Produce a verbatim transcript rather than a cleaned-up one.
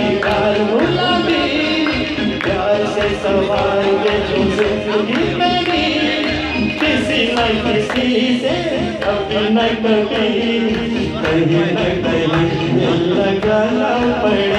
प्यार गुलाबी प्यार से सवार के जो जिंदगी मेरी किसी न किसी से कभी न कभी कहीं न कहीं दिल लगाना पड़े।